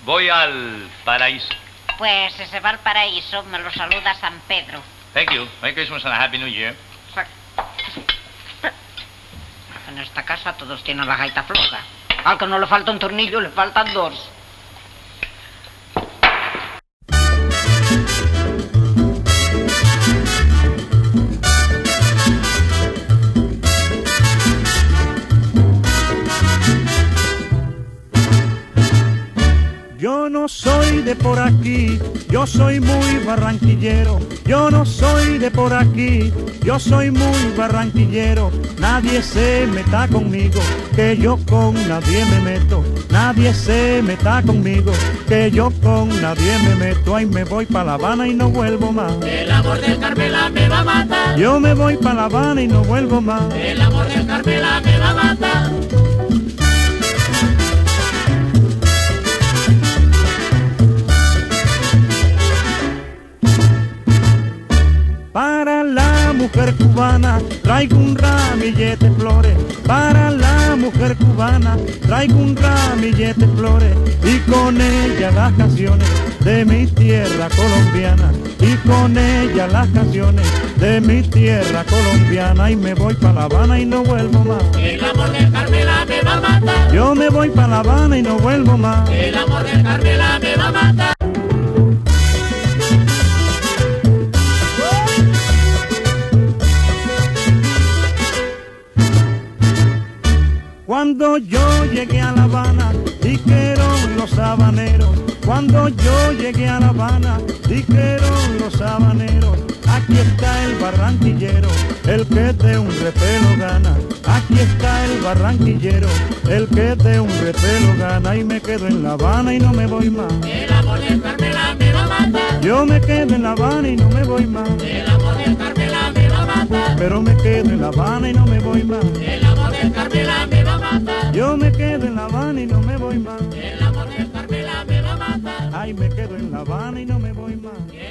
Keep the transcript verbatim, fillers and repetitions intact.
Voy al paraíso. Pues si se va al paraíso, me lo saluda San Pedro. Thank you. Merry Christmas and a Happy New Year. En esta casa todos tienen la gaita floja. Al que no le falta un tornillo, le faltan dos. Yo no soy de por aquí, yo soy muy barranquillero. Yo no soy de por aquí, yo soy muy barranquillero. Nadie se meta conmigo, que yo con nadie me meto. Nadie se meta conmigo, que yo con nadie me meto. Ay, me voy pa' La Habana y no vuelvo más. El amor del Carmela me va a matar. Yo me voy pa' La Habana y no vuelvo más. El amor del Carmela me va a matar. Para la mujer cubana traigo un ramillete de flores. Para la mujer cubana traigo un ramillete de flores. Y con ella las canciones de mi tierra colombiana. Y con ella las canciones de mi tierra colombiana. Y me voy pa' La Habana y no vuelvo más. El amor del Carmela me va a matar. Yo me voy pa' La Habana y no vuelvo más. El amor del Carmela me va a matar. Cuando yo llegué a La Habana, dijeron los habaneros. Cuando yo llegué a La Habana, dijeron los habaneros. Aquí está el barranquillero, el que de un repelo gana. Aquí está el barranquillero, el que de un repelo gana. Y me quedo en La Habana y no me voy más. El amor del Carmela me va a matar. Yo me quedo en La Habana y no me voy más. El amor del Carmela me va a matar. Pero me quedo en La Habana y no me voy más. El amor del Carmela me va a matar. Yo me quedo en La Habana y no me voy más. El amor del Carmela me va a matar. Ay, me quedo en La Habana y no me voy más.